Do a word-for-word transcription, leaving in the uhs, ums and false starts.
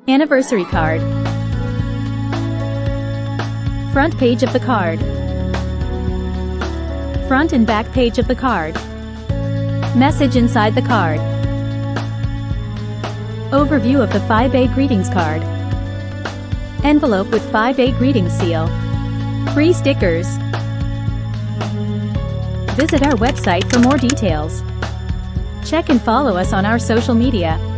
Anniversary card. Front page of the card. Front and back page of the card. Message inside the card. Overview of the five A greetings card. Envelope with five A greetings seal. Free stickers. Visit our website for more details. Check and follow us on our social media.